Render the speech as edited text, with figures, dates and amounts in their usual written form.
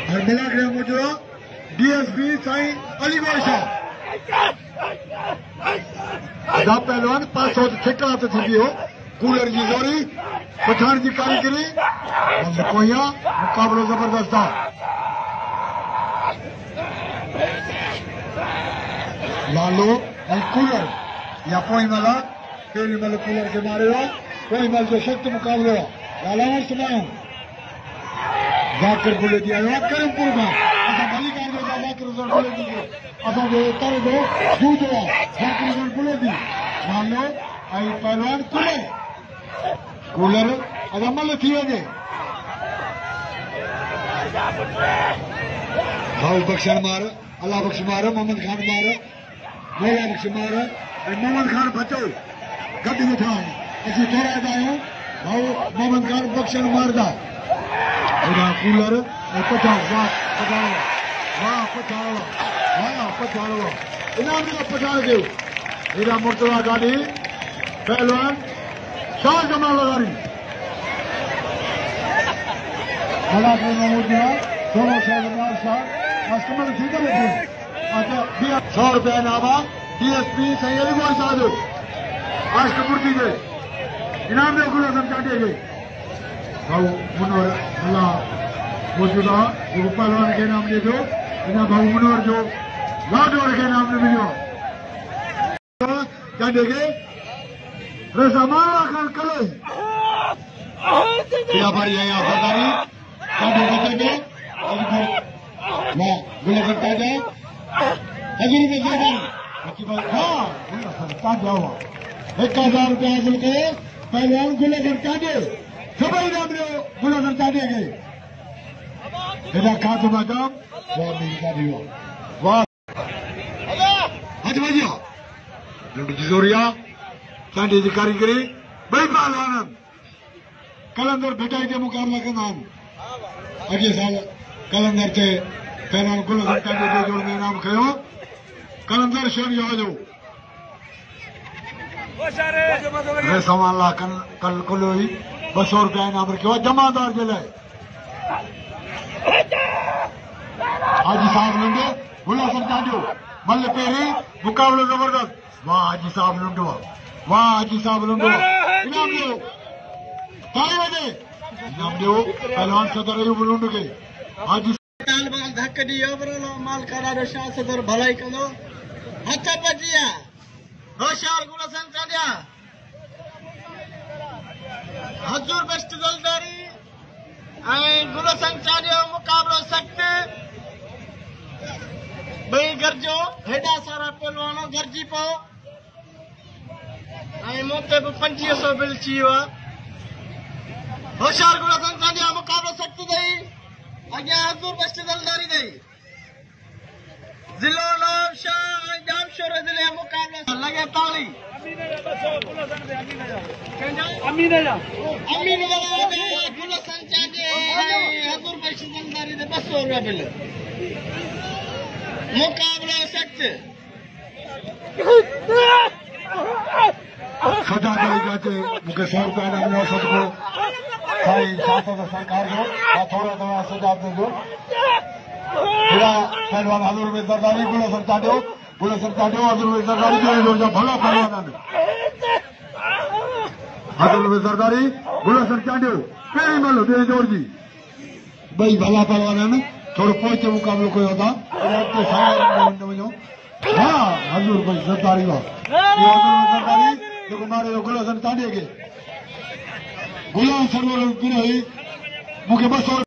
और ब्लॉक में मौजूद डीएसपी साईं अलीगढ़ शाह अदा पहलवान 500 ठेका तो थी हो कूलर की जोरी पठान की कारीगरी कोया मुकाबलो जबरदस्त था लालो और कूलर या पोई मला पेरी मल कूलर के मारे हो पोई मल जो सख्त मुकाबलो लालावर सुनाऊं जाकर बोले दिया करमपुर का असा मलिकार जो जाकर बोले दी असा जो तर दो दूध हुआ जाकर बोले दी लालो आई पहलवान कूलर कूलर अदा मल थी वजे भाऊ बख्शन मार अल्लाह बख्श मार मोहम्मद खान मार मोला बख्श मार मोहम्मद खान बचो गड्डी में था असी थोड़ा आयो भाऊ मोहम्मद खान बख्शन मारदा कूलर पछाड़ इनाम पछाड़ के हीरा मुर्तजा गाड़ी पहलवान शाह जमाल लगारी दोनों शाह जमाल शाह कस्टमर थी तो 100 रुपया इनामा डीएसपी साईं अलीगढ़ शाह जो अष्टमूर्ति के इनाम में गुरु समझाते गए भाऊ मनोहर अल्लाह मौजूदा जो पहलवान के नाम ले दो इना भाऊ मनोहर जो लाडोर के नाम में मिलो क्या देखे रसमाला खान कले क्या भाई है यहाँ सरदारी क्या देखे थे वाह गुले करता जाए हजूर में सरदारी हाँ सरकार जाओ 1000 रुपया हासिल करे पहलवान गुले करता दे सभी नाम लो गुला करता देंगे इधर खाते मैडम वाह मेरी गाड़ी हो वाह आज बजिया जोरिया चांदी की कारीगरी बड़ी पहलवान कलंदर भेटाई के मुकाबला के नाम अगले साल कलंदर से पहलवान गुला करता दे जोड़ में नाम खयो कलंदर शोर जो जो सामान ला कल कोलोई 200 रुपया इनाम रखो जमादार जे लाइ हाजी साहब लुंडो गुला सरकार जो मल पेरी मुकाबलो जबरदस्त वाह हाजी साहब लुंडो वाह हाजी साहब लुंडो इनाम दो ताली बजे इनाम दो पहलवान सदर अयूब लुंडो के हाजी ताल बाल धक दियो बरो माल करारो शाह सदर भलाई कलो हथ बजिया होशियार गुला संचालिया हजूर बेस्ट जलदारी गुलो संचालियो मुकाबलो सख्त बई गरजो हेडा सारा पहलवानो गरजी पो मोते 2500 बिल चियो होशियार गुलो संचालियो मुकाबलो सख्त दई अगे हजूर बेस्ट जलदारी दई जिलो नाम शाह जाम शोर जिले मुकाबला लगे ताली अमीन गुलो संचालियो हजूर बेस्ट जलदारी दे 200 रुपया बिल मुकाबला सख्त सजा करी जाते मुझे 100 रुपया इनाम सबको साईं शासन सरकार जो थोड़ा थोड़ा सजा दे दो पूरा पहलवान हजूर में सरदारी गुलो सरदारियो हजूर में सरदारी जो भला पहलवान हजूर में सरदारी गुलो सरदारियो पेरी मलो दे जोर जी भाई भला पहलवान थोड़ो पोचे मुकाबलो कोई होता हाँ हजूर भाई सरदारी हजूर में सरदारी जो मारे गुलो सरदारी के गुलाम सरवर मुझे 200